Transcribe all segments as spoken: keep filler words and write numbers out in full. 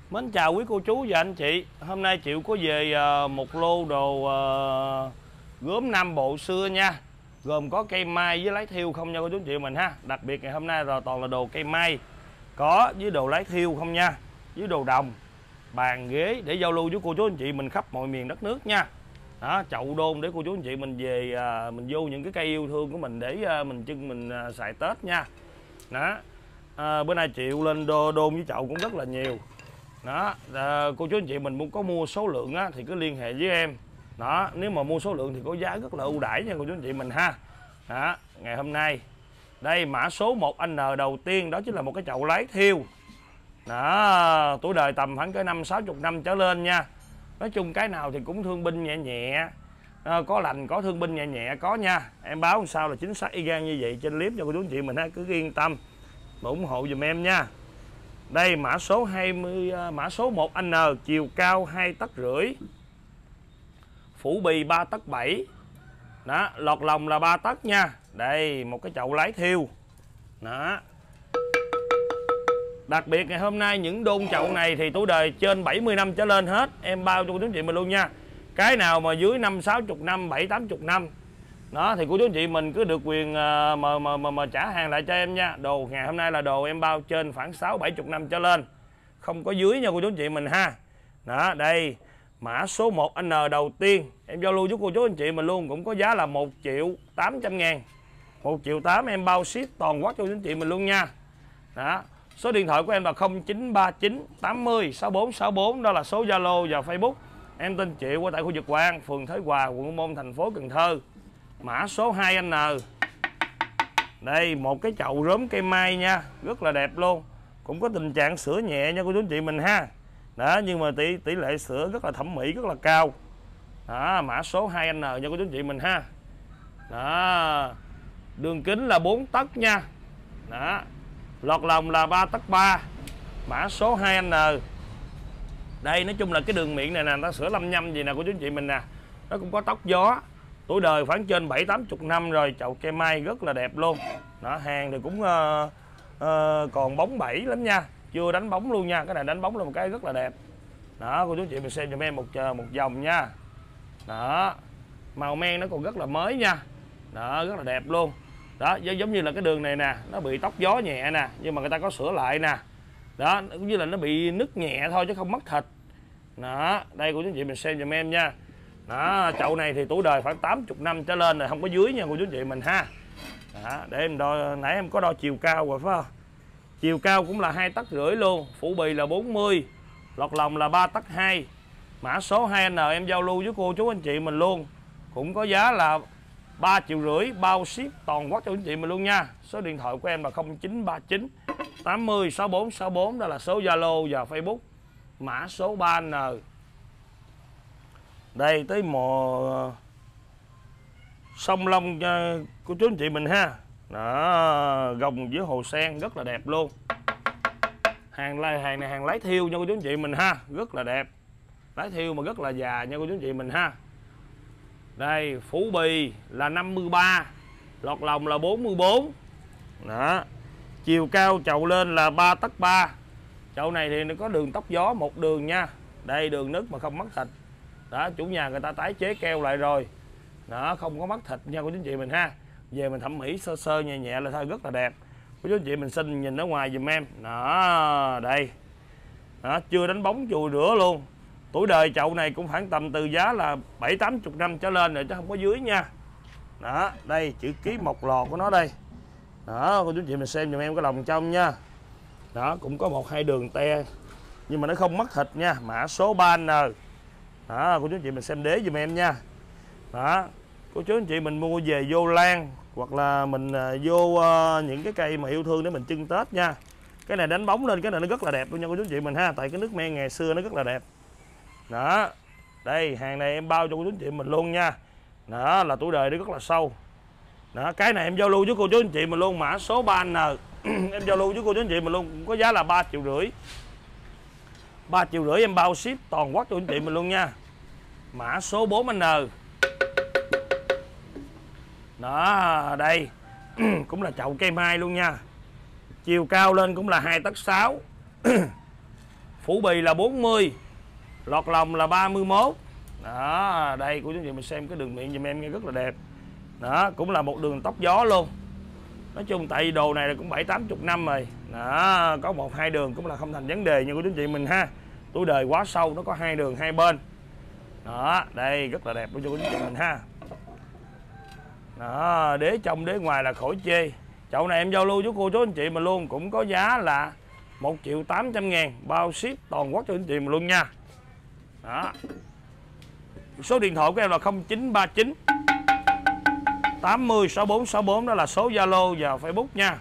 Mến chào quý cô chú và anh chị. Hôm nay Triệu có về một lô đồ uh, gốm Nam Bộ xưa nha. Gồm có cây mai với lái thiêu không nha cô chú anh chị mình ha. Đặc biệt ngày hôm nay là toàn là đồ cây mai có với đồ lái thiêu không nha, với đồ đồng, bàn ghế để giao lưu với cô chú anh chị mình khắp mọi miền đất nước nha. Đó, chậu đôn để cô chú anh chị mình về uh, mình vô những cái cây yêu thương của mình để uh, mình trưng mình uh, xài Tết nha. Đó. À, bữa nay Triệu lên đô, đôn với chậu cũng rất là nhiều. Đó, à, cô chú anh chị mình muốn có mua số lượng á, thì cứ liên hệ với em. Đó, nếu mà mua số lượng thì có giá rất là ưu đãi nha cô chú anh chị mình ha. Đó, ngày hôm nay đây mã số một N đầu tiên đó chính là một cái chậu lái thiêu. Đó, tuổi đời tầm khoảng cái năm sáu chục năm trở lên nha. Nói chung cái nào thì cũng thương binh nhẹ nhẹ, à, có lành có thương binh nhẹ nhẹ có nha. Em báo sao là chính xác y gan như vậy trên clip cho cô chú anh chị mình ha, cứ yên tâm mà ủng hộ giùm em nha. Đây mã số hai mươi, mã số một N, chiều cao hai tấc rưỡi, phủ bì ba tấc bảy. Đó, lọt lòng là ba tấc nha. Đây một cái chậu lái thiêu. Đó. Đặc biệt ngày hôm nay những đôn chậu này thì tuổi đời trên bảy mươi năm trở lên hết, em bao cho cô chú anh chị mình luôn nha. Cái nào mà dưới năm sáu chục năm, bảy tám chục năm đó thì cô chú anh chị mình cứ được quyền mà, mà, mà, mà trả hàng lại cho em nha. Đồ ngày hôm nay là đồ em bao trên khoảng sáu bảy chục năm trở lên, không có dưới nha cô chú anh chị mình ha. Đó, đây mã số một N đầu tiên em giao lưu với cô chú anh chị mình luôn, cũng có giá là một triệu tám trăm ngàn. một triệu tám em bao ship toàn quốc cho cô chú anh chị mình luôn nha. Đó, số điện thoại của em là không chín ba chín tám mươi sáu bốn sáu bốn, đó là số Zalo và Facebook. Em tên Triệu ở tại khu vực Hội An, phường Thới Hòa, quận Ô Môn, thành phố Cần Thơ. Mã số hai N. Đây một cái chậu rớm cây mai nha, rất là đẹp luôn. Cũng có tình trạng sữa nhẹ nha cô chú anh chị mình ha. Đó, nhưng mà tỷ tỷ lệ sữa rất là thẩm mỹ, rất là cao. Đó, mã số hai N nha cô chú anh chị mình ha. Đó. Đường kính là bốn tấc nha. Đó. Lọt lòng là ba tấc ba. Mã số hai N. Đây nói chung là cái đường miệng này nè, nó sữa lăm nhăm gì nè cô chú anh chị mình nè. Nó cũng có tóc gió. Tuổi đời khoảng trên bảy tám chục năm rồi, chậu cây mai rất là đẹp luôn. Đó, hàng thì cũng uh, uh, còn bóng bẩy lắm nha, chưa đánh bóng luôn nha. Cái này đánh bóng là một cái rất là đẹp. Đó, cô chú chị mình xem giùm em một một vòng nha. Đó, màu men nó còn rất là mới nha. Đó, rất là đẹp luôn. Đó, giống như là cái đường này nè, nó bị tóc gió nhẹ nè, nhưng mà người ta có sửa lại nè. Đó, cũng như là nó bị nứt nhẹ thôi chứ không mất thịt. Đó, đây cô chú chị mình xem giùm em nha. Đó, chậu này thì tuổi đời khoảng tám mươi năm trở lên rồi, không có dưới nha cô chú chị mình ha. Đó, để em đo, nãy em có đo chiều cao rồi phải không? Chiều cao cũng là hai tấc rưỡi luôn, phủ bì là bốn mươi, lọt lòng là ba tấc hai. Mã số hai N em giao lưu với cô chú anh chị mình luôn, cũng có giá là ba triệu rưỡi bao ship toàn quốc cho anh chị mình luôn nha. Số điện thoại của em là không chín ba chín tám mươi sáu bốn sáu bốn, đó là số Zalo và Facebook. Mã số ba N. Đây tới mùa sông Long của chú anh chị mình ha. Đó, gồng với hồ sen rất là đẹp luôn. Hàng lai hàng này hàng lái thiêu nha cô chú anh chị mình ha, rất là đẹp. Lái thiêu mà rất là già nha cô chú anh chị mình ha. Đây, phủ bì là năm mươi ba, lọt lòng là bốn mươi bốn. Đó. Chiều cao chậu lên là ba tấc ba. Chậu này thì nó có đường tóc gió một đường nha. Đây đường nứt mà không mất thịt. Đó, chủ nhà người ta tái chế keo lại rồi. Đó, không có mất thịt nha cô chú anh chị mình ha. Về mình thẩm mỹ sơ sơ nhẹ nhẹ là thôi, rất là đẹp. Cô chú anh chị mình xin nhìn ở ngoài giùm em. Đó, đây. Đó, chưa đánh bóng chùi rửa luôn. Tuổi đời chậu này cũng khoảng tầm từ giá là bảy tám chục năm trở lên rồi chứ không có dưới nha. Đó, đây chữ ký mộc lò của nó đây. Đó, cô chú anh chị mình xem giùm em cái lòng trong nha. Đó, cũng có một hai đường te nhưng mà nó không mất thịt nha. Mã số ba N. Đó, cô chú anh chị mình xem đế giùm em nha. Đó, cô chú anh chị mình mua về vô lan hoặc là mình vô uh, những cái cây mà yêu thương để mình trưng Tết nha. Cái này đánh bóng lên cái này nó rất là đẹp luôn nha cô chú anh chị mình ha, tại cái nước men ngày xưa nó rất là đẹp. Đó, đây hàng này em bao cho cô chú anh chị mình luôn nha. Đó, là tuổi đời nó rất là sâu. Đó, cái này em giao lưu với cô chú anh chị mình luôn, mã số ba N. Em giao lưu với cô chú anh chị mình luôn, cũng có giá là ba triệu rưỡi. ba triệu rưỡi em bao ship toàn quốc cho anh chị mình luôn nha. Mã số bốn N. Đó, đây cũng là chậu cây mai luôn nha. Chiều cao lên cũng là hai tấc sáu. Phủ bì là bốn mươi, lọt lòng là ba mươi mốt. Đó, đây cô chú anh chị mình xem cái đường miệng giùm em nghe rất là đẹp. Đó, cũng là một đường tóc gió luôn. Nói chung tại vì đồ này là cũng bảy tám chục năm rồi. Đó, có một hai đường cũng là không thành vấn đề nha cô chú anh chị mình ha. Tuổi đời quá sâu, nó có hai đường hai bên. Đó, đây rất là đẹp luôn cho cô chú anh chị mình ha. Đó, đế trong đế ngoài là khỏi chê. Chậu này em giao lưu với cô chú anh chị mình luôn, cũng có giá là một triệu tám trăm ngàn, bao ship toàn quốc cho anh chị mình luôn nha. Đó. Số điện thoại của em là không chín ba chín tám mươi sáu bốn sáu bốn, đó là số Zalo và Facebook nha.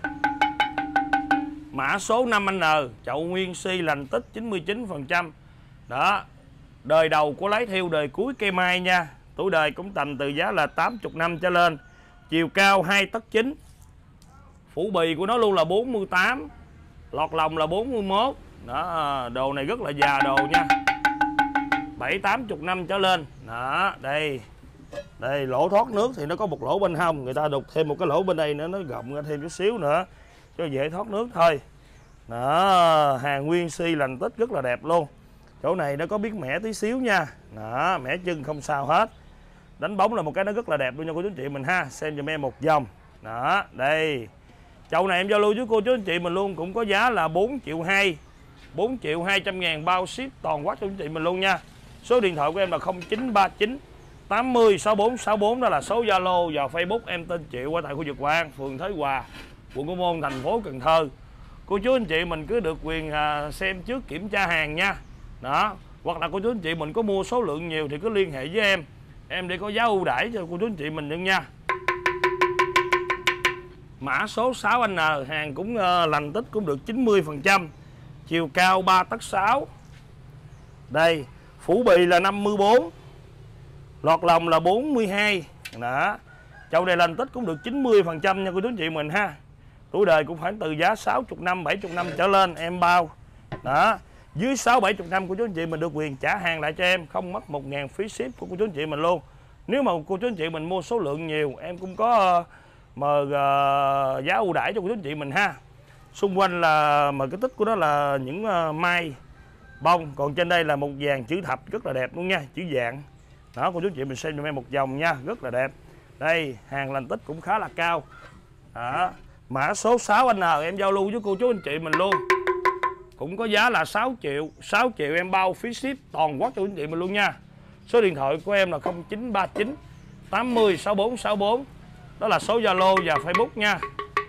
Mã số năm N, chậu nguyên si lành tích chín mươi chín phần trăm. Đó. Đời đầu của lấy thiêu, đời cuối cây mai nha. Tuổi đời cũng tầm từ giá là tám mươi năm trở lên. Chiều cao hai tấc chín. Phủ bì của nó luôn là bốn mươi tám. Lọt lòng là bốn mươi mốt. Đó, đồ này rất là già đồ nha. bảy tám mươi năm trở lên. Đó, đây. Đây, lỗ thoát nước thì nó có một lỗ bên hông, người ta đục thêm một cái lỗ bên đây nữa, nó rộng ra thêm chút xíu nữa cho dễ thoát nước thôi. Đó, hàng nguyên si lành tích rất là đẹp luôn. Chỗ này nó có biết mẻ tí xíu nha. Đó, mẻ chân không sao hết. Đánh bóng là một cái nó rất là đẹp luôn nha cô chú anh chị mình ha. Xem giùm em một vòng. Đó, đây. Chậu này em giao lưu với cô chú anh chị mình luôn, cũng có giá là bốn triệu hai. bốn triệu hai trăm ngàn, bao ship toàn quốc cho anh chị mình luôn nha. Số điện thoại của em là không chín ba chín tám mươi sáu bốn sáu bốn, đó là số Zalo và Facebook. Em tên Triệu, ở tại khu vực Hội An, phường Thới Hòa, quận Ô Môn, thành phố Cần Thơ. Cô chú anh chị mình cứ được quyền à, xem trước kiểm tra hàng nha. Đó, hoặc là cô chú anh chị mình có mua số lượng nhiều thì cứ liên hệ với em. Em để có giá ưu đãi cho cô chú anh chị mình luôn nha. Mã số sáu N, hàng cũng uh, lành tích cũng được chín mươi phần trăm. Chiều cao ba tấc sáu. Đây, phủ bì là năm mươi bốn. Lọt lòng là bốn mươi hai. Đó. Chậu này lành tích cũng được chín mươi phần trăm nha cô chú anh chị mình ha. Tuổi đời cũng khoảng từ giá sáu mươi năm, bảy mươi năm trở lên em bao. Đó. Dưới sáu bảy mươi năm cô chú anh chị mình được quyền trả hàng lại cho em, không mất một ngàn phí ship của cô chú anh chị mình luôn. Nếu mà cô chú anh chị mình mua số lượng nhiều, em cũng có uh, mờ uh, giá ưu đãi cho cô chú anh chị mình ha. Xung quanh là mà cái tích của nó là những uh, mai bông, còn trên đây là một vàng chữ thập rất là đẹp luôn nha, chữ vàng. Đó, cô chú anh chị mình xem cho em một vòng nha, rất là đẹp. Đây, hàng lành tích cũng khá là cao. Đó. Mã số sáu N, em giao lưu với cô chú anh chị mình luôn, cũng có giá là sáu triệu. sáu triệu em bao phí ship toàn quốc cho anh chị mình luôn nha. Số điện thoại của em là không chín ba chín tám mươi sáu bốn sáu bốn, đó là số Zalo và Facebook nha.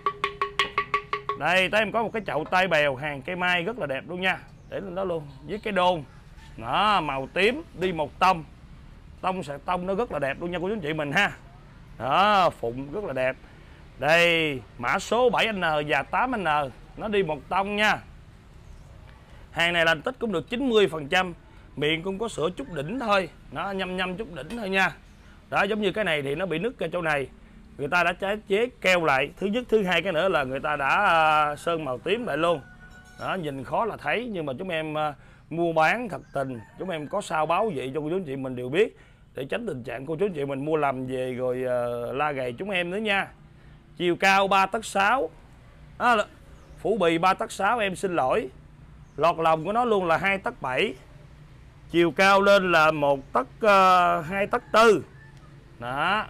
Đây, tới em có một cái chậu tai bèo hàng cây mai rất là đẹp luôn nha, để lên đó luôn với cái đôn. Đó, màu tím, đi một tông. Tông sạc tông nó rất là đẹp luôn nha cô chú anh chị mình ha. Đó, phụng rất là đẹp. Đây, mã số bảy N và tám N, nó đi một tông nha. Hàng này lành tích cũng được chín mươi phần trăm. Miệng cũng có sửa chút đỉnh thôi. Nó nhâm nhâm chút đỉnh thôi nha. Đó, giống như cái này thì nó bị nứt ở chỗ này, người ta đã trái chế keo lại. Thứ nhất, thứ hai cái nữa là người ta đã sơn màu tím lại luôn. Đó, nhìn khó là thấy, nhưng mà chúng em uh, mua bán thật tình, chúng em có sao báo vậy cho cô chú anh chị mình đều biết, để tránh tình trạng cô chú anh chị mình mua lầm về rồi uh, la gầy chúng em nữa nha. Chiều cao ba tấc sáu. À, phủ bì ba tấc sáu, em xin lỗi. Lọt lòng của nó luôn là hai tấc bảy. Chiều cao lên là một tấc uh, hai tấc tư. Đó.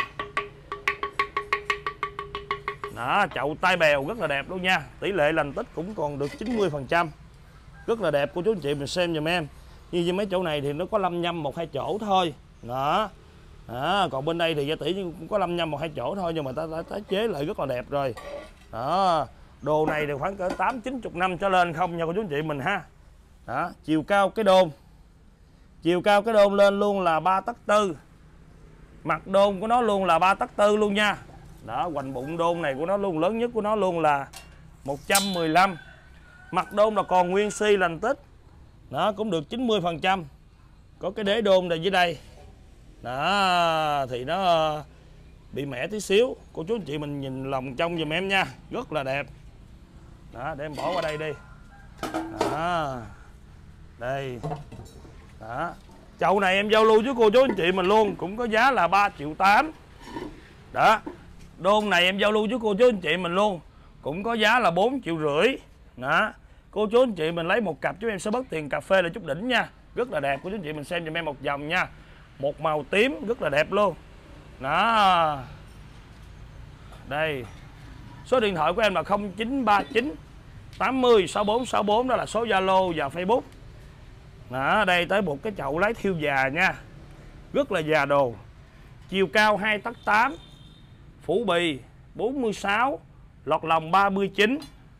Đó, chậu tai bèo rất là đẹp luôn nha. Tỷ lệ lành tích cũng còn được chín mươi phần trăm. Rất là đẹp cô chú anh chị mình xem giùm em. Như với mấy chỗ này thì nó có lăm nhăm một hai chỗ thôi. Đó. Đó, còn bên đây thì giá tỷ cũng có lăm nhăm một hai chỗ thôi, nhưng mà ta đã tái chế lại rất là đẹp rồi. Đó. Đồ này thì khoảng cỡ tám chín mươi năm trở lên không nha cô chú anh chị mình ha. Đó, chiều cao cái đôn. Chiều cao cái đôn lên luôn là ba tấc tư. Mặt đôn của nó luôn là ba tấc tư luôn nha. Đó, hoành bụng đôn này của nó luôn, lớn nhất của nó luôn là một trăm mười lăm. Mặt đôn là còn nguyên si lành tích. Đó, cũng được chín mươi phần trăm. Có cái đế đôn này dưới đây. Đó, thì nó bị mẻ tí xíu. Cô chú anh chị mình nhìn lòng trong giùm em nha, rất là đẹp. Đó, để em bỏ qua đây đi. Đó. Đây. Đó. Chậu này em giao lưu với cô chú anh chị mình luôn, cũng có giá là ba triệu tám. Đó. Đôn này em giao lưu với cô chú anh chị mình luôn, cũng có giá là bốn triệu rưỡi. Đó. Cô chú anh chị mình lấy một cặp chúng em sẽ bớt tiền cà phê là chút đỉnh nha. Rất là đẹp, cô chú anh chị mình xem giùm em một vòng nha. Một màu tím rất là đẹp luôn. Đó. Đây. Số điện thoại của em là không chín ba chín tám mươi sáu bốn sáu bốn, đó là số Zalo và Facebook. Đó, đây tới một cái chậu lái thiêu già nha. Rất là già đồ. Chiều cao hai tấc tám, phủ bì bốn mươi sáu, lọt lòng ba mươi chín.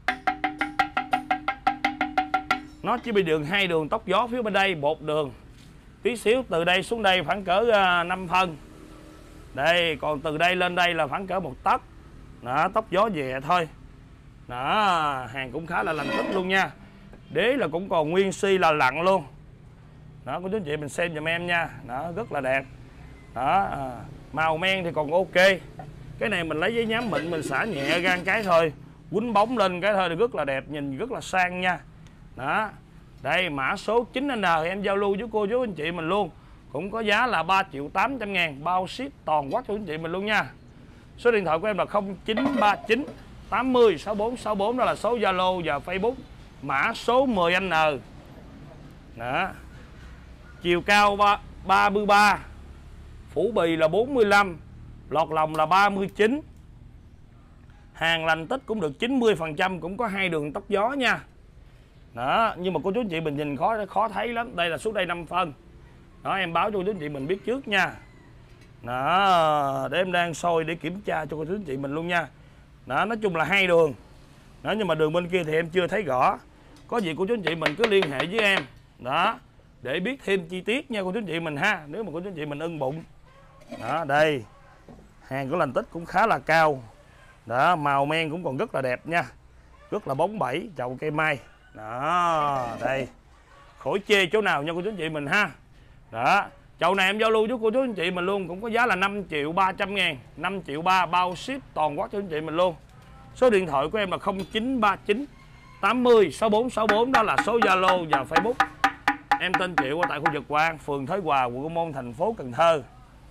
Nó chỉ bị đường hai đường tóc gió phía bên đây, một đường. Tí xíu từ đây xuống đây khoảng cỡ uh, năm phân. Đây, còn từ đây lên đây là khoảng cỡ một tấc. Đó, tóc gió về thôi. Đó, hàng cũng khá là lành tích luôn nha. Đế là cũng còn nguyên si là lặn luôn. Đó, cô chú anh chị mình xem giùm em nha. Đó, rất là đẹp. Đó, à, màu men thì còn ok. Cái này mình lấy giấy nhám mịn mình xả nhẹ gan cái thôi, quýnh bóng lên cái thôi thì rất là đẹp, nhìn rất là sang nha. Đó. Đây mã số chín N em giao lưu với cô chú anh chị mình luôn. Cũng có giá là ba triệu tám trăm ngàn, bao ship toàn quốc cho anh chị mình luôn nha. Số điện thoại của em là không chín ba chín tám mươi sáu bốn sáu bốn, đó là số Zalo và Facebook. Mã số mười N. Đó. Chiều cao ba mươi ba, phủ bì là bốn mươi lăm, lọt lòng là ba mươi chín. Hàng lành tích cũng được chín mươi phần trăm, cũng có hai đường tóc gió nha. Đó, nhưng mà cô chú anh chị mình nhìn khó khó thấy lắm. Đây là xuống đây năm phân. Đó, em báo cho cô chú anh chị mình biết trước nha. Đó, để em đang soi để kiểm tra cho cô chú anh chị mình luôn nha. Đó, nói chung là hai đường. Đó, nhưng mà đường bên kia thì em chưa thấy rõ. Có gì cô chú anh chị mình cứ liên hệ với em. Đó, để biết thêm chi tiết nha cô chú anh chị mình ha. Nếu mà cô chú anh chị mình ưng bụng. Đó, đây. Hàng của lành tích cũng khá là cao. Đó, màu men cũng còn rất là đẹp nha. Rất là bóng bẩy, chậu cây mai. Đó, đây. Khỏi chê chỗ nào nha cô chú anh chị mình ha. Đó, chậu này em giao lưu với cô chú anh chị mình luôn, cũng có giá là năm triệu ba trăm ngàn, năm triệu ba, bao ship toàn quốc cho anh chị mình luôn. Số điện thoại của em là không chín ba chín tám mươi sáu bốn sáu bốn, đó là số Zalo và Facebook. Em tên Triệu ở tại khu vực Hội An, phường Thới Hòa, quận Ô Môn, thành phố Cần Thơ.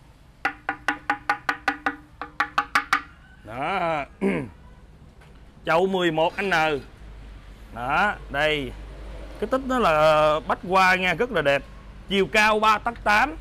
Đó. Chậu mười một N. Đó, đây. Cái tích nó là bách hoa nha, rất là đẹp. Chiều cao ba tấc tám,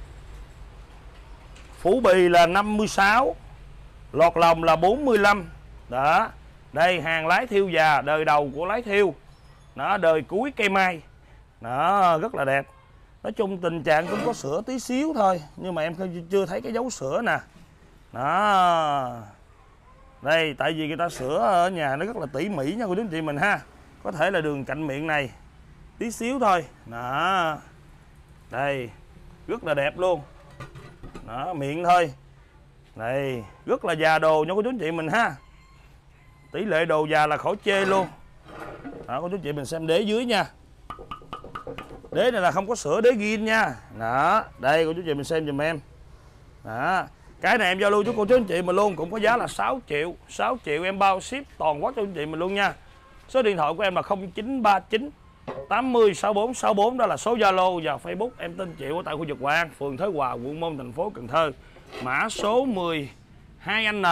phủ bì là năm mươi sáu, lọt lòng là bốn mươi lăm. Đó. Đây, hàng lái thiêu già, đời đầu của lái thiêu. Đó, đời cuối cây mai. Đó, rất là đẹp. Nói chung tình trạng cũng có sữa tí xíu thôi, nhưng mà em chưa thấy cái dấu sữa nè. Đó. Đây, tại vì người ta sửa ở nhà nó rất là tỉ mỉ nha cô chú anh chị mình ha. Có thể là đường cạnh miệng này tí xíu thôi. Đó. Đây, rất là đẹp luôn. Đó, miệng thôi. Đây, rất là già đồ nha cô chú anh chị mình ha. Tỷ lệ đồ già là khỏi chê luôn. Đó, cô chú anh chị mình xem đế dưới nha. Đế này là không có sữa, đế ghiên nha. Đó, đây cô chú anh chị mình xem giùm em. Đó. Cái này em giao lưu với cô chú anh chị mình luôn, cũng có giá là sáu triệu, sáu triệu em bao ship toàn quốc cho anh chị mình luôn nha. Số điện thoại của em là không chín ba chín tám mươi sáu bốn sáu bốn, đó là số Zalo và Facebook. Em tên Triệu ở tại khu vực Hội An, phường Thới Hòa, quận Môn, thành phố Cần Thơ. Mã số mười hai N.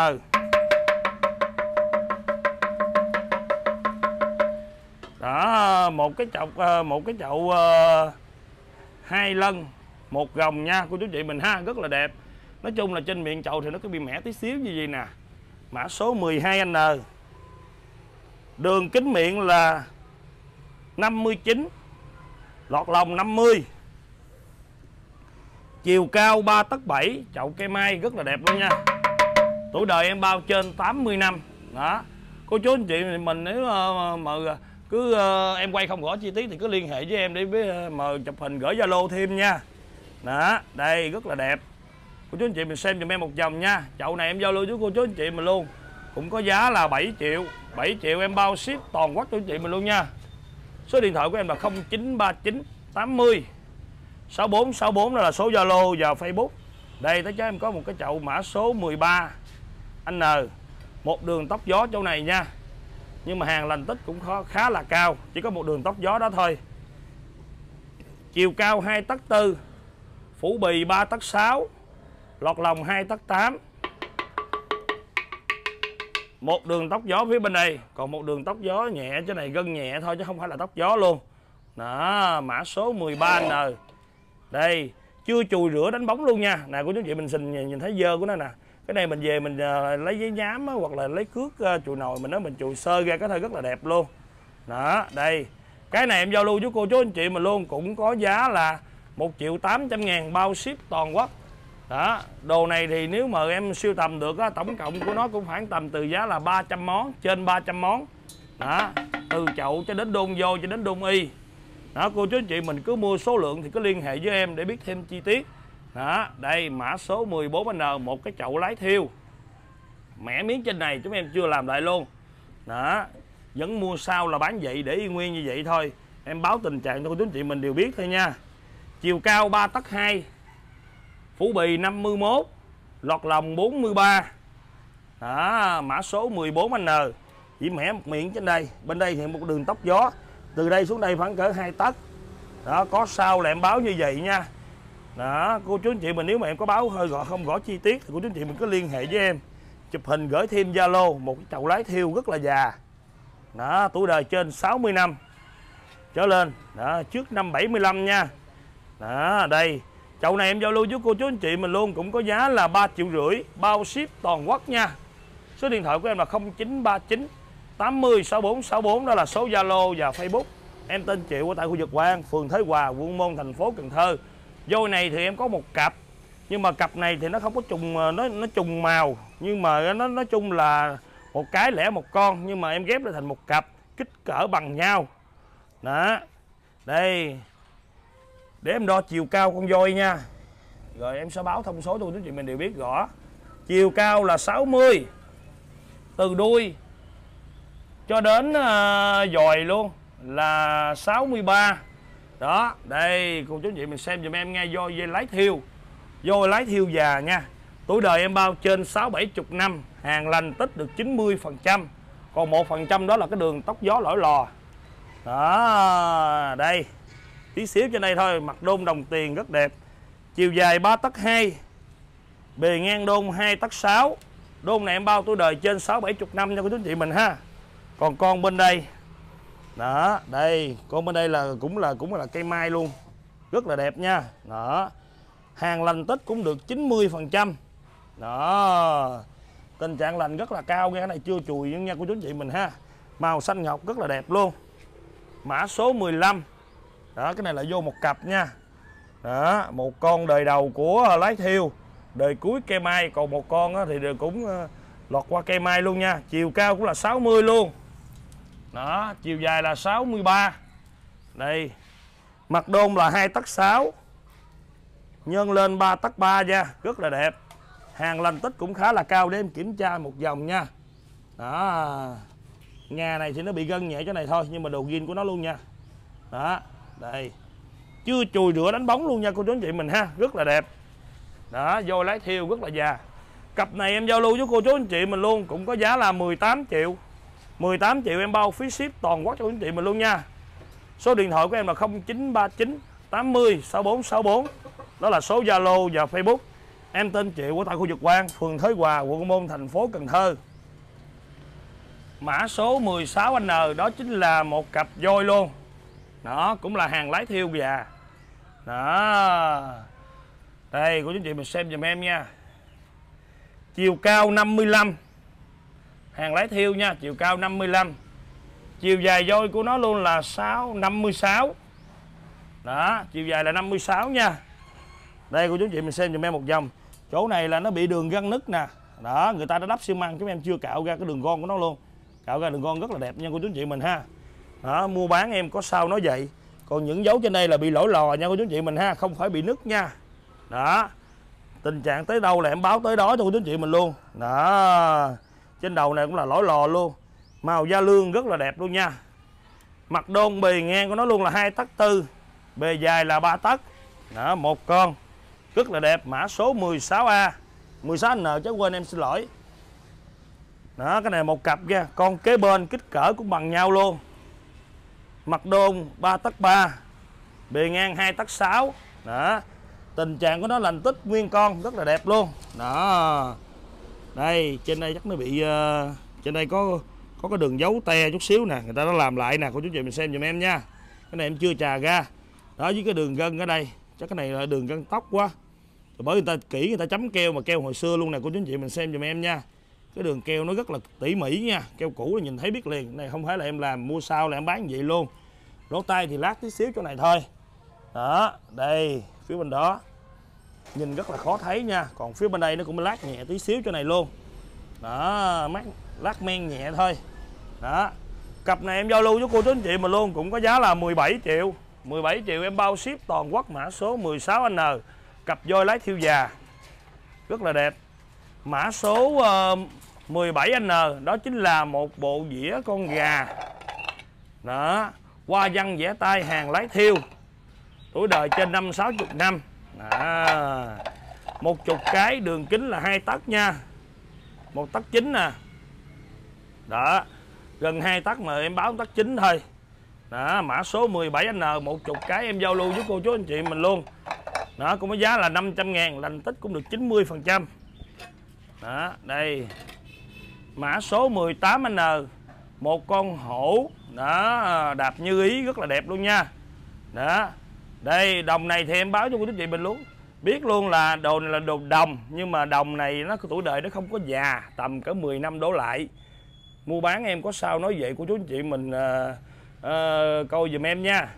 Đó, một cái chậu một cái chậu uh, hai lân, một gồng nha cô chú chị mình ha, rất là đẹp. Nói chung là trên miệng chậu thì nó có bị mẻ tí xíu như vậy nè. Mã số mười hai N. Đường kính miệng là năm mươi chín, lọt lòng năm mươi. Chiều cao ba tấc bảy, chậu cây mai rất là đẹp luôn nha. Tuổi đời em bao trên tám mươi năm. Đó. Cô chú anh chị mình nếu mà cứ em quay không rõ chi tiết thì cứ liên hệ với em để mà chụp hình gửi Zalo thêm nha. Đó, đây rất là đẹp. Cô chú anh chị mình xem giùm em một vòng nha. Chậu này em giao lưu với cô chú anh chị mình luôn. Cũng có giá là bảy triệu, bảy triệu em bao ship toàn quốc cho anh chị mình luôn nha. Số điện thoại của em là không chín ba chín tám mươi sáu bốn sáu bốn, đó là số Zalo và Facebook. Đây tới cho em có một cái chậu mã số mười ba N. Một đường tóc gió chỗ này nha. Nhưng mà hàng lành tích cũng khó, khá là cao, chỉ có một đường tóc gió đó thôi. Chiều cao hai tấc tư, phủ bì ba tấc sáu, lọt lòng hai tấc tám. Một đường tóc gió phía bên đây, còn một đường tóc gió nhẹ, cái này gân nhẹ thôi chứ không phải là tóc gió luôn. Đó, mã số mười ba N. Đây, chưa chùi rửa đánh bóng luôn nha. Nè cô chú chị mình xin nhìn thấy dơ của nó nè. Cái này mình về mình uh, lấy giấy nhám á, hoặc là lấy cước uh, chùi nồi mình đó mình chùi sơ ra cái thôi rất là đẹp luôn. Đó, đây. Cái này em giao lưu với cô chú anh chị mình luôn cũng có giá là một triệu tám trăm ngàn bao ship toàn quốc. Đó, đồ này thì nếu mà em sưu tầm được á, tổng cộng của nó cũng khoảng tầm từ giá là ba trăm món, trên ba trăm món. Đó, từ chậu cho đến đôn vô cho đến đôn y. Đó, cô chú anh chị mình cứ mua số lượng thì cứ liên hệ với em để biết thêm chi tiết. Đó, đây mã số mười bốn N, một cái chậu lái thiêu. Mẻ miếng trên này chúng em chưa làm lại luôn. Đó, vẫn mua sau là bán vậy để y nguyên như vậy thôi. Em báo tình trạng cho cô chú anh chị mình đều biết thôi nha. Chiều cao ba tấc hai, phủ bì năm mươi mốt, lọt lòng bốn mươi ba. Đó, mã số mười bốn N. Chỉ mẻ một miệng trên đây, bên đây thì một đường tóc gió, từ đây xuống đây khoảng cỡ hai tấc. Đó, có sao là em báo như vậy nha. Đó, cô chú anh chị mình nếu mà em có báo hơi gõ không gõ chi tiết thì cô chú anh chị mình cứ liên hệ với em, chụp hình gửi thêm Zalo. Một cái chậu lái thiêu rất là già. Đó, tuổi đời trên sáu mươi năm trở lên. Đó, trước năm bảy mươi lăm nha. Đó, đây chậu này em giao lưu với cô chú anh chị mình luôn cũng có giá là ba triệu rưỡi bao ship toàn quốc nha. Số điện thoại của em là không chín ba chín tám mươi sáu bốn sáu bốn, đó là số Zalo và Facebook. Em tên Triệu ở tại khu vực Hội An, phường Thới Hòa, quận Môn, thành phố Cần Thơ. Vôi này thì em có một cặp, nhưng mà cặp này thì nó không có trùng, nó nó trùng màu, nhưng mà nó nói chung là một cái lẻ một con, nhưng mà em ghép lại thành một cặp kích cỡ bằng nhau. Đó, đây để em đo chiều cao con voi nha, rồi em sẽ báo thông số cho quý chị mình đều biết rõ. Chiều cao là sáu mươi, từ đuôi cho đến uh, dòi luôn là sáu mươi ba. Đó, đây cô chú chị mình xem giùm em nghe. Voi dây lái thiêu, voi lái thiêu già nha. Tuổi đời em bao trên sáu bảy chục năm, hàng lành tích được chín mươi phần trăm, còn một phần trăm đó là cái đường tóc gió lỗi lò. Đó, đây tí xíu trên đây thôi, mặt đôn đồng tiền rất đẹp. Chiều dài ba tấc hai, bề ngang đôn hai tấc sáu. Đôn này em bao tuổi đời trên sáu bảy chục năm cho cô chú chị mình ha. Còn con bên đây, đó, đây con bên đây là cũng là cũng là cây mai luôn, rất là đẹp nha. Đó, hàng lành tích cũng được chín mươi phần trăm. Đó, tình trạng lành rất là cao, cái này chưa chùi nha cô chú chị mình ha. Màu xanh ngọc rất là đẹp luôn. Mã số mười lăm. Đó, cái này là vô một cặp nha. Đó, một con đời đầu của lái thiêu, đời cuối cây mai, còn một con thì cũng lọt qua cây mai luôn nha. Chiều cao cũng là sáu mươi luôn. Đó, chiều dài là sáu mươi ba. Đây, mặt đôn là hai tấc sáu, nhân lên ba tấc ba nha, rất là đẹp. Hàng lành tích cũng khá là cao để em kiểm tra một vòng nha. Đó, nhà này thì nó bị gân nhẹ chỗ này thôi, nhưng mà đồ ghiên của nó luôn nha. Đó, đây chưa chùi rửa đánh bóng luôn nha cô chú anh chị mình ha, rất là đẹp. Đó, voi lái thiêu rất là già. Cặp này em giao lưu với cô chú anh chị mình luôn cũng có giá là mười tám triệu. mười tám triệu em bao phí ship toàn quốc cho cô chú anh chị mình luôn nha. Số điện thoại của em là không chín ba chín tám mươi sáu bốn sáu bốn, đó là số Zalo và Facebook. Em tên Triệu ở tại khu vực Hội An, phường Thới Hòa, quận Môn, thành phố Cần Thơ. Mã số mười sáu N, đó chính là một cặp voi luôn. Đó, cũng là hàng lái thiêu già. Đó, đây cô chú anh chị mình xem giùm em nha. Chiều cao năm mươi lăm, hàng lái thiêu nha, chiều cao năm mươi lăm. Chiều dài voi của nó luôn là sáu năm mươi sáu. Đó, chiều dài là năm mươi sáu nha. Đây cô chú anh chị mình xem giùm em một vòng. Chỗ này là nó bị đường gân nứt nè. Đó, người ta đã đắp xi măng, chúng em chưa cạo ra cái đường gom của nó luôn. Cạo ra đường gom rất là đẹp nha cô chú anh chị mình ha. Đó, mua bán em có sao nói vậy. Còn những dấu trên đây là bị lỗi lò nha cô chú anh chị mình ha, không phải bị nứt nha. Đó, tình trạng tới đâu là em báo tới đó cho cô chú anh chị mình luôn. Đó, trên đầu này cũng là lỗi lò luôn. Màu da lương rất là đẹp luôn nha. Mặt đôn bề ngang của nó luôn là hai tấc tư, bề dài là ba tấc. Đó, một con rất là đẹp. Mã số mười sáu A, mười sáu N chứ quên em xin lỗi. Đó, cái này một cặp nha, con kế bên kích cỡ cũng bằng nhau luôn. Mặt đôn ba tấc ba, bề ngang hai tấc sáu. Đó, tình trạng của nó lành tích nguyên con rất là đẹp luôn. Đó, đây trên đây chắc nó bị uh, trên đây có có cái đường dấu te chút xíu nè, người ta đã làm lại nè cô chú chị mình xem giùm em nha. Cái này em chưa chà ra đó, với cái đường gân ở đây chắc cái này là đường gân tóc quá, rồi bởi người ta kỹ người ta chấm keo mà keo hồi xưa luôn nè cô chú chị mình xem giùm em nha. Cái đường keo nó rất là tỉ mỉ nha, keo cũ là nhìn thấy biết liền. Cái này không phải là em làm mua sau là em bán vậy luôn. Lỗ tay thì lát tí xíu chỗ này thôi đó. Đây phía bên đó nhìn rất là khó thấy nha, còn phía bên đây nó cũng lát nhẹ tí xíu chỗ này luôn đó, mát lát men nhẹ thôi đó. Cặp này em giao lưu với cô chú anh chị mà luôn cũng có giá là mười bảy triệu. Mười bảy triệu em bao ship toàn quốc, mã số mười sáu N, cặp voi lái thiêu già rất là đẹp. Mã số uh, mười bảy N đó chính là một bộ dĩa con gà đó, hoa văn vẽ tay, hàng lái thiêu, tuổi đời trên năm sáu chục năm đó. Một chục cái, đường kính là hai tấc nha, một tấc chín nè đó, gần hai tấc mà em báo tấc chín thôi đó. Mã số mười bảy N, một chục cái em giao lưu với cô chú anh chị mình luôn đó, cũng có giá là năm trăm ngàn, lành tích cũng được chín mươi phần trăm đó. Đây mã số mười tám N, một con hổ đó, đạp như ý rất là đẹp luôn nha đó. Đây đồng này thì em báo cho cô chú chị mình luôn biết luôn là đồ này là đồ đồng, nhưng mà đồng này nó tuổi đời nó không có già, tầm cỡ mười năm đổ lại. Mua bán em có sao nói vậy cô chú anh chị mình uh, uh, coi dùm em nha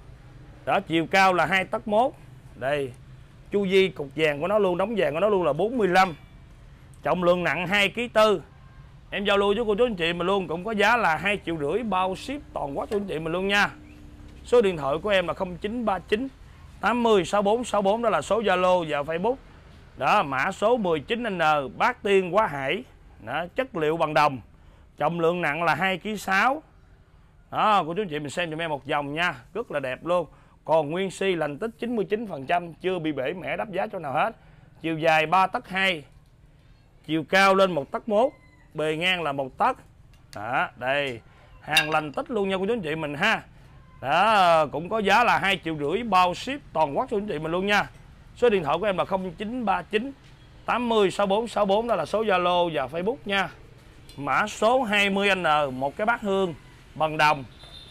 đó. Chiều cao là hai tấc mốt. Đây chu vi cục vàng của nó luôn, đóng vàng của nó luôn là bốn mươi lăm, trọng lượng nặng hai ký tư. Em giao lưu với cô chú anh chị mình luôn cũng có giá là hai triệu rưỡi bao ship toàn quốc cho anh chị mình luôn nha. Số điện thoại của em là không chín ba chín tám mươi sáu bốn sáu bốn, đó là số Zalo và Facebook đó. Mã số mười chín N, bát tiên quá hải đó, chất liệu bằng đồng, trọng lượng nặng là hai ký sáu đó. Cô chú anh chị mình xem cho em một vòng nha, rất là đẹp luôn, còn nguyên si, lành tích chín mươi chín phần trăm, chưa bị bể mẻ đắp giá chỗ nào hết. Chiều dài ba tấc hai, chiều cao lên một tấc mốt, bề ngang là một tấc đó. Đây hàng lành tích luôn nha cô chú anh chị mình ha đó, cũng có giá là hai triệu rưỡi bao ship toàn quốc cho anh chị mình luôn nha. Số điện thoại của em là không chín ba chín tám mươi sáu bốn sáu bốn, đó là số Zalo và Facebook nha. Mã số hai mươi N, một cái bát hương bằng đồng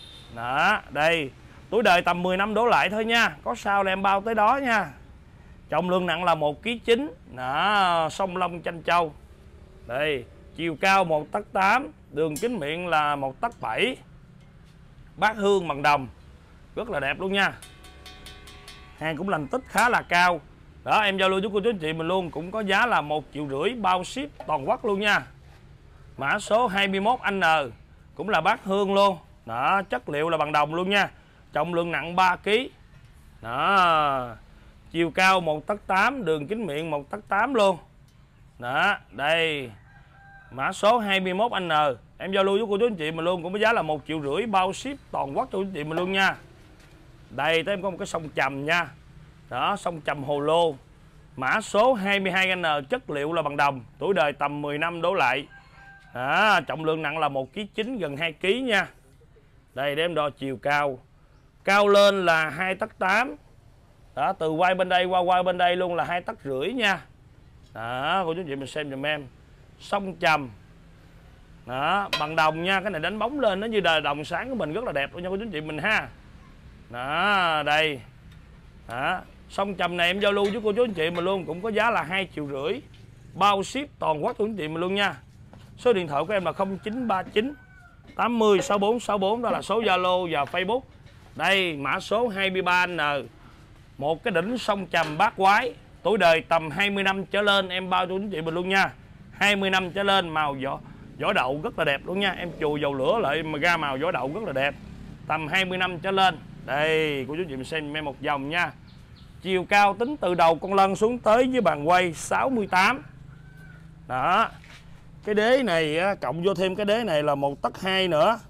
đó. Đây tuổi đời tầm mười năm đổ lại thôi nha, có sao là em bao tới đó nha. Trọng lượng nặng là một ký chín đó, sông Long Chanh Châu. Đây chiều cao một tấc tám, đường kính miệng là một tấc bảy, bát hương bằng đồng rất là đẹp luôn nha. Hàng cũng lành tích khá là cao đó, em giao lưu với cô chú anh chị mình luôn cũng có giá là một triệu rưỡi bao ship toàn quốc luôn nha. Mã số hai mươi mốt N, cũng là bát hương luôn đó, chất liệu là bằng đồng luôn nha, trọng lượng nặng ba ký đó, chiều cao một tấc tám, đường kính miệng một tấc tám luôn đó. Đây mã số hai mươi mốt N, em giao lưu với cô chú anh chị mình luôn cũng có giá là một triệu rưỡi bao ship toàn quốc cho anh chị mình luôn nha. Đây tới em có một cái sông trầm nha đó, sông trầm hồ lô. Mã số hai mươi hai N, chất liệu là bằng đồng, tuổi đời tầm mười năm đổ lại đó, trọng lượng nặng là một ký chín, gần hai ký nha. Đây để em đo chiều cao, cao lên là hai tấc tám đó, từ quay bên đây qua quay bên đây luôn là hai tấc rưỡi nha đó. Cô chú chị mình xem giùm em, sông trầm đó, bằng đồng nha. Cái này đánh bóng lên nó như đời đồng sáng của mình rất là đẹp luôn nha cô chú chị mình ha đó. Đây đó, sông trầm này em giao lưu với cô chú anh chị mình luôn cũng có giá là hai triệu rưỡi bao ship toàn quốc cho anh chị mình luôn nha. Số điện thoại của em là không chín ba chín tám mươi sáu bốn sáu bốn, đó là số Zalo và Facebook. Đây mã số hai mươi ba N, một cái đỉnh sông trầm bát quái, tuổi đời tầm hai mươi năm trở lên, em bao cho anh chị mình luôn nha. Hai mươi năm trở lên, màu vỏ vỏ đậu rất là đẹp luôn nha, em chùi dầu lửa lại mà ra màu vỏ đậu rất là đẹp, tầm hai mươi năm trở lên. Đây cô chú chị mình xem em một vòng nha. Chiều cao tính từ đầu con lân xuống tới với bàn quay sáu mươi tám đó. Cái đế này cộng vô thêm cái đế này là một tấc hai nữa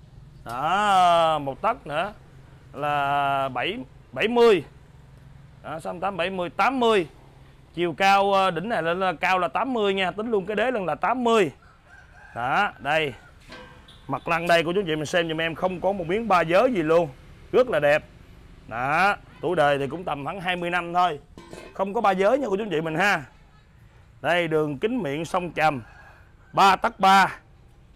đó, một tấc nữa là bảy bảy mươi đó, sáu mươi tám bảy mươi tám mươi. Chiều cao đỉnh này là cao là tám mươi nha, tính luôn cái đế lần là tám mươi đó. Đây mặt lăng đây cô chú chị mình xem giùm em, không có một miếng ba giới gì luôn, rất là đẹp đó. Tuổi đời thì cũng tầm khoảng hai mươi năm thôi, không có ba giới nha cô chú chị mình ha. Đây đường kính miệng sông trầm ba tấc ba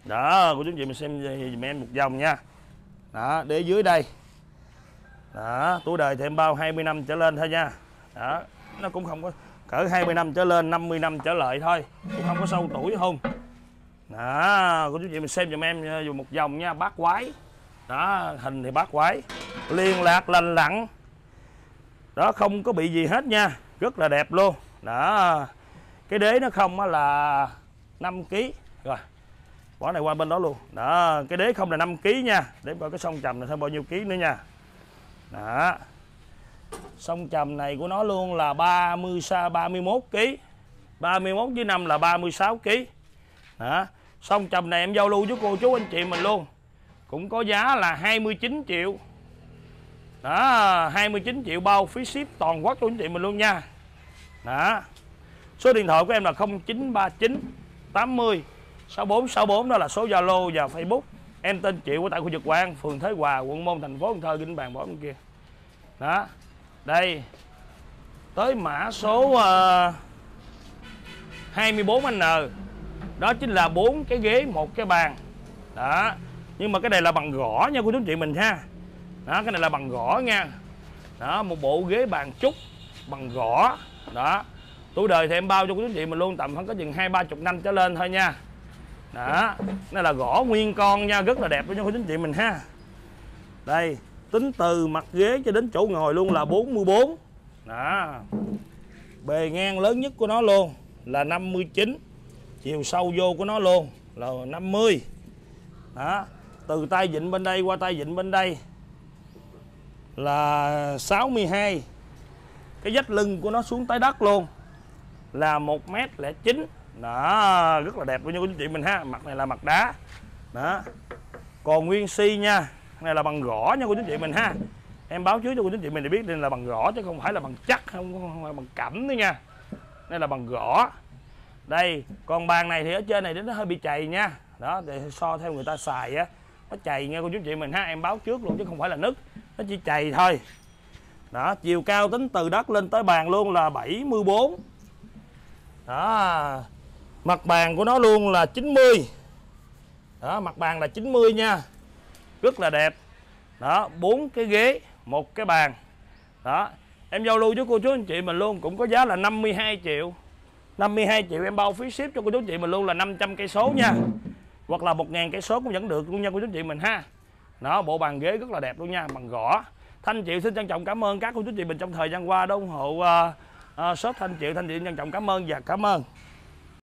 Đó, cô chú anh chị mình xem dùm em một vòng nha. Đó, để dưới đây. Đó, tuổi đời thì em bao hai mươi năm trở lên thôi nha. Đó, nó cũng không có cỡ hai mươi năm trở lên, năm mươi năm trở lại thôi, cũng không có sâu tuổi không. Đó, cô chú chị mình xem giùm em dùng một vòng nha, bát quái. Đó, hình thì bát quái, liên lạc lành lặn. Đó, không có bị gì hết nha, rất là đẹp luôn. Đó, cái đế nó không á là năm ký. Rồi, bỏ này qua bên đó luôn. Đó, cái đế không là năm ký nha. Để coi cái song trầm này thêm bao nhiêu ký nữa nha. Đó, song trầm này của nó luôn là ba mươi ba mươi mốt ký. ba mươi mốt với năm là ba mươi sáu ký. Đó, song trầm này em giao lưu với cô chú anh chị mình luôn, cũng có giá là hai mươi chín triệu. Đó, hai mươi chín triệu bao phí ship toàn quốc cho anh chị mình luôn nha. Đó, số điện thoại của em là không chín ba chín tám mươi sáu bốn sáu bốn, đó là số Zalo và Facebook. Em tên Triệu ở tại khu vực Hội An, phường Thới Hòa, quận Môn, thành phố Cần Thơ, Vĩnh Bàn bỏ bên kia. Đó, đây tới mã số uh, hai mươi bốn N, đó chính là bốn cái ghế một cái bàn. Đó, nhưng mà cái này là bằng gỗ nha cô chú chị mình ha. Đó, cái này là bằng gỗ nha. Đó, một bộ ghế bàn trúc bằng gỗ. Đó, tuổi đời thì em bao cho cô chú chị mình luôn, tầm khoảng có chừng hai ba chục năm trở lên thôi nha. Đó, đây là gỗ nguyên con nha, rất là đẹp cho cô chú chị mình ha. Đây, tính từ mặt ghế cho đến chỗ ngồi luôn là bốn mươi bốn. Đó, bề ngang lớn nhất của nó luôn là năm mươi chín, chiều sâu vô của nó luôn là năm mươi. Đó, từ tay vịn bên đây qua tay vịn bên đây là sáu mươi hai. Cái vách lưng của nó xuống tới đất luôn là một mét lẻ chín. Đó, rất là đẹp của cô chú chị mình ha. Mặt này là mặt đá. Đó, còn nguyên si nha, cái này là bằng gỗ nha cô chú chị mình ha. Em báo trước cho cô chú chị mình để biết đây là bằng gỗ chứ không phải là bằng chắc, không, không phải bằng cẩm nữa nha. Đây là bằng gỗ. Đây, còn bàn này thì ở trên này nó hơi bị chày nha. Đó, để so theo người ta xài á, nó chày nha cô chú chị mình ha. Em báo trước luôn chứ không phải là nứt, nó chỉ chày thôi. Đó, chiều cao tính từ đất lên tới bàn luôn là bảy mươi bốn. Đó, mặt bàn của nó luôn là chín mươi. Đó, mặt bàn là chín mươi nha, rất là đẹp. Đó, bốn cái ghế một cái bàn. Đó, em giao lưu với cô chú anh chị mình luôn, cũng có giá là năm mươi hai triệu. năm mươi hai triệu em bao phí ship cho cô chú chị mình luôn là năm trăm cây số nha, hoặc là một ngàn cây số cũng vẫn được luôn nha cô chú chị mình ha. Đó, bộ bàn ghế rất là đẹp luôn nha, bằng gỗ. Thanh Triệu xin trân trọng cảm ơn các cô chú chị mình trong thời gian qua đã ủng hộ uh, uh, shop Thanh Triệu. Thanh Triệu trân trọng cảm ơn và cảm ơn.